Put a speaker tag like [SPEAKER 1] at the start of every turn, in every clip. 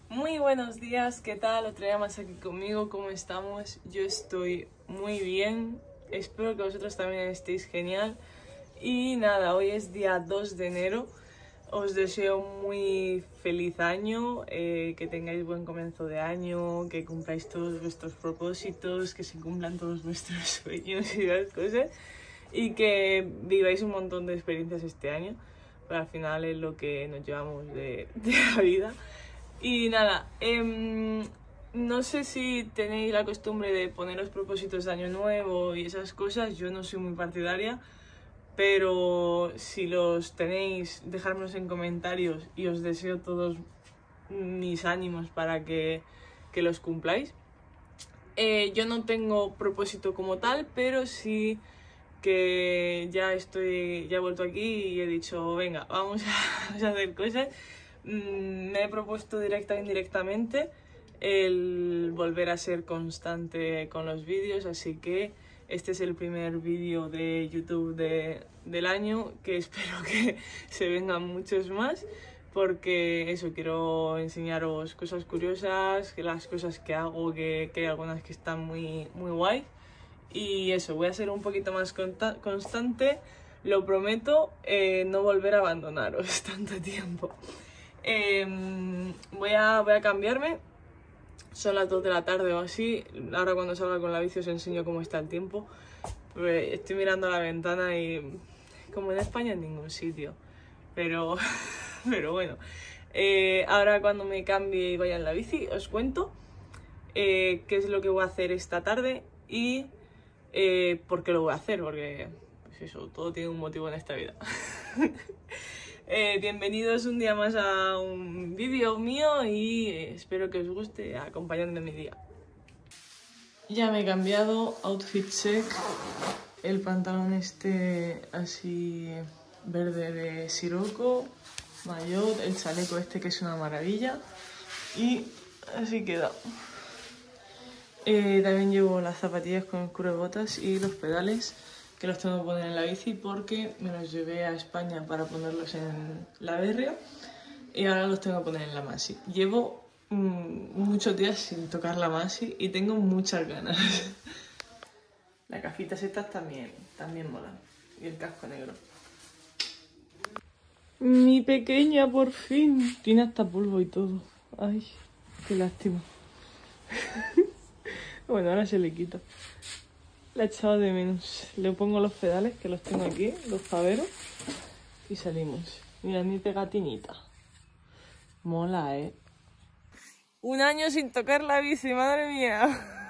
[SPEAKER 1] Muy buenos días, ¿qué tal? Otro día más aquí conmigo, ¿cómo estamos? Yo estoy muy bien, espero que vosotros también estéis genial. Y nada, hoy es día 2 de enero, os deseo un muy feliz año, que tengáis buen comienzo de año, que cumpláis todos vuestros propósitos, que se cumplan todos vuestros sueños y las cosas, y que viváis un montón de experiencias este año, pero al final es lo que nos llevamos de la vida. Y nada, no sé si tenéis la costumbre de poneros propósitos de año nuevo y esas cosas, yo no soy muy partidaria, pero si los tenéis, dejármelos en comentarios y os deseo todos mis ánimos para que los cumpláis. Yo no tengo propósito como tal, pero sí que ya he vuelto aquí y he dicho, venga, vamos a hacer cosas. Me he propuesto directa e indirectamente el volver a ser constante con los vídeos, así que este es el primer vídeo de YouTube del año, que espero que se vengan muchos más, porque eso, quiero enseñaros cosas curiosas, las cosas que hago, que hay algunas que están muy guay, y eso, voy a ser un poquito más constante, lo prometo, no volver a abandonaros tanto tiempo. Voy a cambiarme, son las 2 de la tarde o así, ahora cuando salga con la bici os enseño cómo está el tiempo. Estoy mirando a la ventana y como en España en ningún sitio, pero bueno, ahora cuando me cambie y vaya en la bici os cuento qué es lo que voy a hacer esta tarde y por qué lo voy a hacer, porque pues eso, todo tiene un motivo en esta vida. Bienvenidos un día más a un vídeo mío y espero que os guste, acompañadme en mi día. Ya me he cambiado, outfit check, el pantalón este así verde de siroco, maillot, el chaleco este que es una maravilla y así queda. También llevo las zapatillas con el cubrebocas y los pedales, que los tengo que poner en la bici porque me los llevé a España para ponerlos en la Berria y ahora los tengo que poner en la Masi. Llevo muchos días sin tocar la Masi y tengo muchas ganas. Las gafitas estas también molan, y el casco negro. Mi pequeña por fin tiene hasta polvo y todo. Ay, qué lástima. Bueno, ahora se le quita. La he echado de menos. Le pongo los pedales, que los tengo aquí, los faveros, y salimos. Mira mi pegatinita. Mola, ¿eh? Un año sin tocar la bici, madre mía.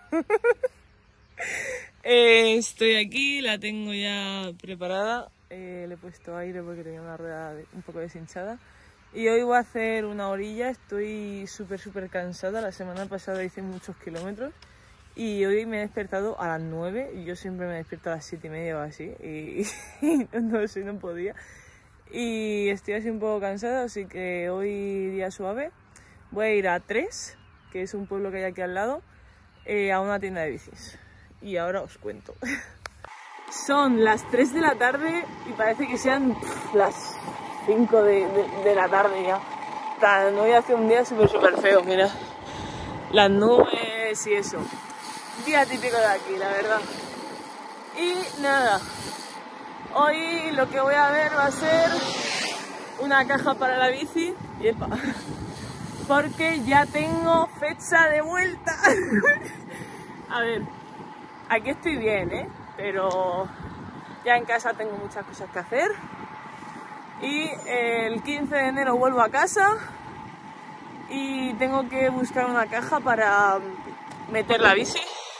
[SPEAKER 1] Estoy aquí, la tengo ya preparada. Le he puesto aire porque tenía una rueda un poco deshinchada. Y hoy voy a hacer una orilla, estoy súper cansada. La semana pasada hice muchos kilómetros. Y hoy me he despertado a las 9 y yo siempre me despierto a las 7:30 o así y no podía. Y estoy así un poco cansada, así que hoy día suave. Voy a ir a Tres, que es un pueblo que hay aquí al lado, a una tienda de bicis. Y ahora os cuento. Son las 3 de la tarde y parece que sean las 5 de la tarde ya. Hoy hace un día súper feo, mira. Las nubes y eso. Día típico de aquí, la verdad. Y nada, hoy lo que voy a ver va a ser una caja para la bici. ¡Yepa! Porque ya tengo fecha de vuelta. A ver, aquí estoy bien, pero ya en casa tengo muchas cosas que hacer. Y el 15 de enero vuelvo a casa y tengo que buscar una caja para meter la bici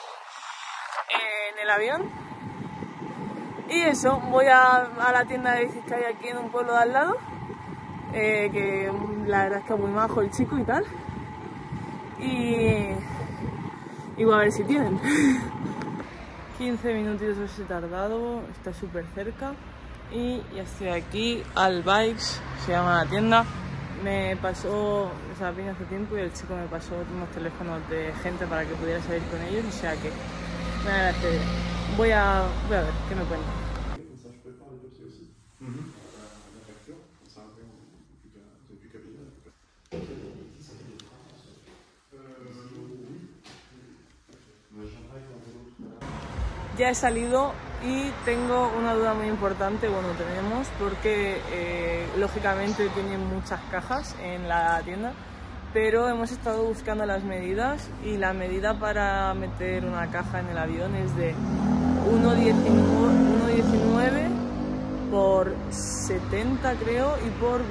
[SPEAKER 1] en el avión. Y eso, voy a la tienda de bicis que hay aquí en un pueblo de al lado, que la verdad es que es muy majo el chico y tal, y voy a ver si tienen. 15 minutitos he tardado, está súper cerca y ya estoy aquí. Al Bikes se llama la tienda. Me pasó, o sea, vine hace tiempo y el chico me pasó unos teléfonos de gente para que pudiera salir con ellos, o sea que me agradece. Voy a ver qué me cuenta. ya he salido y tengo una duda muy importante, bueno, tenemos, porque lógicamente tienen muchas cajas en la tienda, pero hemos estado buscando las medidas y la medida para meter una caja en el avión es de 1,19 por 70 creo y por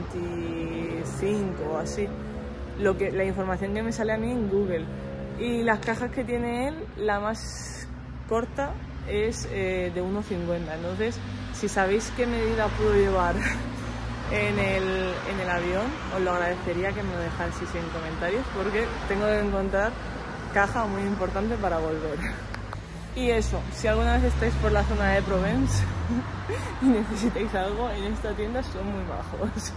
[SPEAKER 1] 25 o así, la información que me sale a mí en Google. Y las cajas que tiene él, la más corta es de 1,50. Entonces, si sabéis qué medida puedo llevar en el avión, os lo agradecería que me lo dejaseis en comentarios, porque tengo que encontrar caja muy importante para volver. Y eso, si alguna vez estáis por la zona de Provence y necesitáis algo, en esta tienda son muy bajos.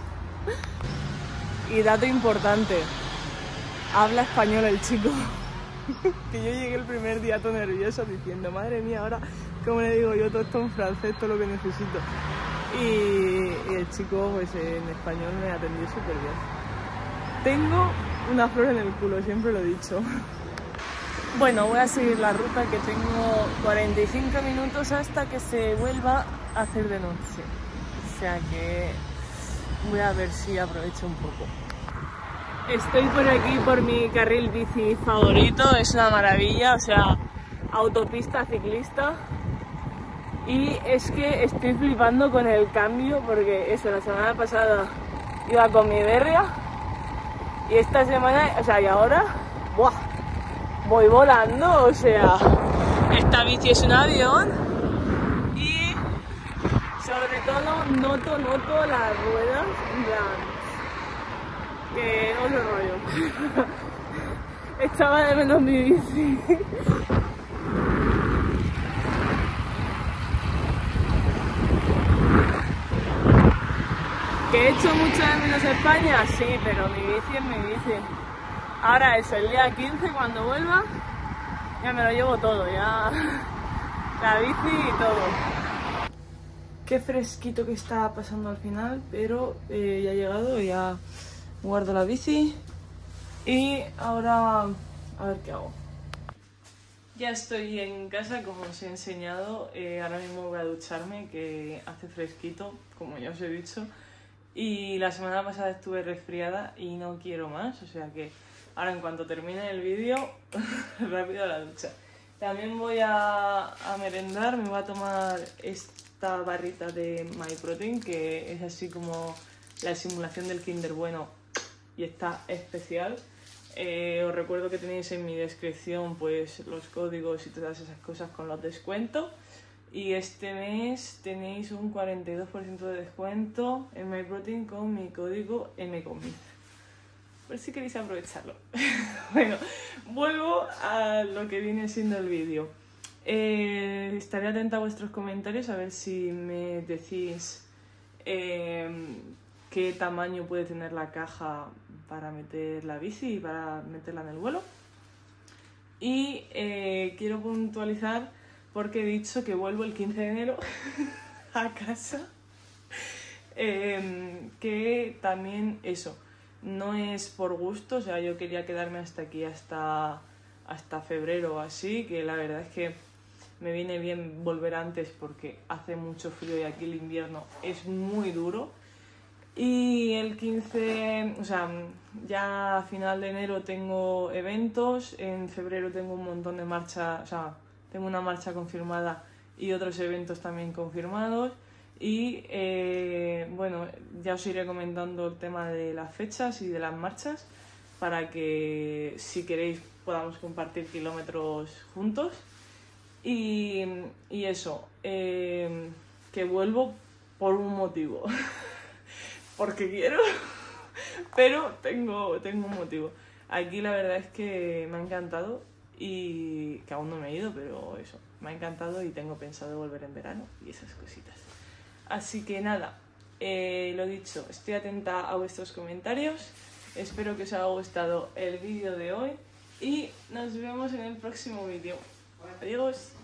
[SPEAKER 1] Y dato importante, habla español el chico. Que yo llegué el primer día todo nervioso diciendo, madre mía, ahora cómo le digo yo todo esto en francés, todo lo que necesito. Y el chico pues en español me atendió súper bien. Tengo una flor en el culo, siempre lo he dicho. Bueno, voy a seguir la ruta, que tengo 45 minutos hasta que se vuelva a hacer de noche. O sea que voy a ver si aprovecho un poco. Estoy por aquí por mi carril bici favorito, es una maravilla, o sea, autopista ciclista. Y es que estoy flipando con el cambio, porque eso, la semana pasada iba con mi berria y esta semana, o sea, y ahora, ¡buah! Voy volando, o sea, esta bici es un avión y sobre todo noto las ruedas, en plan, que no sé rollo. Echaba de menos mi bici. ¿Que he hecho mucho de menos España? Sí, pero mi bici es mi bici. Ahora eso, el día 15 cuando vuelva, ya me lo llevo todo, ya la bici y todo. Qué fresquito que está pasando al final, pero ya he llegado, ya guardo la bici y ahora a ver qué hago. Ya estoy en casa, como os he enseñado, ahora mismo voy a ducharme, que hace fresquito, como ya os he dicho, y la semana pasada estuve resfriada y no quiero más, o sea que ahora en cuanto termine el vídeo, rápido a la ducha. También voy a merendar, me voy a tomar esta barrita de MyProtein, que es así como la simulación del Kinder Bueno y está especial. Os recuerdo que tenéis en mi descripción pues los códigos y todas esas cosas con los descuentos. Y este mes tenéis un 42% de descuento en MyProtein con mi código MCOMID. Por si queréis aprovecharlo. Bueno, vuelvo a lo que viene siendo el vídeo. Estaré atenta a vuestros comentarios a ver si me decís qué tamaño puede tener la caja para meter la bici y para meterla en el vuelo. Y quiero puntualizar porque he dicho que vuelvo el 15 de enero a casa, que también eso, no es por gusto, o sea, yo quería quedarme hasta aquí, hasta febrero o así, que la verdad es que me viene bien volver antes porque hace mucho frío y aquí el invierno es muy duro. Y el 15, o sea, ya a final de enero tengo eventos, en febrero tengo un montón de marchas, o sea, tengo una marcha confirmada y otros eventos también confirmados. Y bueno, ya os iré comentando el tema de las fechas y de las marchas para que si queréis podamos compartir kilómetros juntos. Y eso, que vuelvo por un motivo. Porque quiero, pero tengo un motivo. Aquí la verdad es que me ha encantado y que aún no me he ido, pero eso, me ha encantado y tengo pensado volver en verano y esas cositas. Así que nada, lo dicho, estoy atenta a vuestros comentarios, espero que os haya gustado el vídeo de hoy y nos vemos en el próximo vídeo. Adiós.